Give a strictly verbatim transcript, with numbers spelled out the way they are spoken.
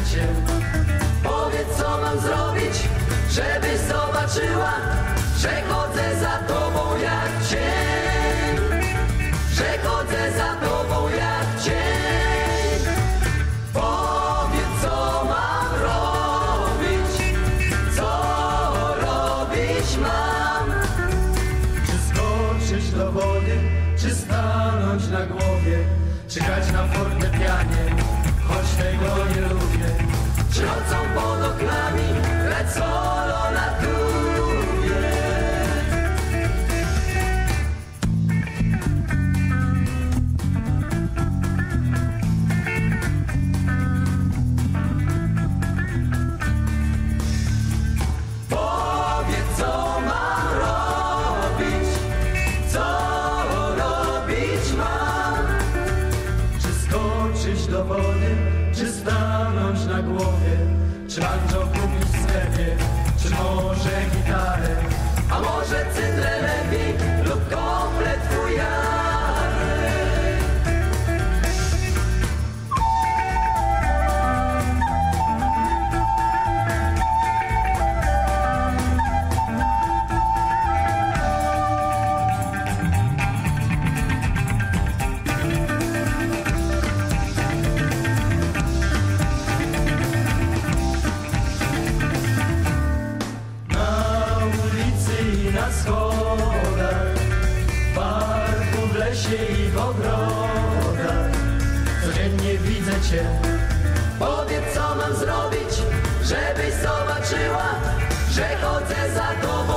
cię. Powiedz, co mam zrobić, żebyś zobaczyła, że chodzę za tobą jak cień, że chodzę za tobą jak cień. Powiedz, co mam robić, co robić mam. Czy skoczyć do wody, czy stanąć na głowie, czy grać na fortepianie, choć tego nie lubię. Czy nocą pod oknami grać solo na tubie. Powiedz, co mam robić, co robić mam. Czy skoczyć do wody, czy stanąć na głowie, czy banjo kupić w sklepie, czy może gitarę, a może cytrę lepiej lub komplet fujarę. Na schodach, w parku, w lesie i w ogrodach codziennie widzę cię. Powiedz, co mam zrobić, żebyś zobaczyła, że chodzę za tobą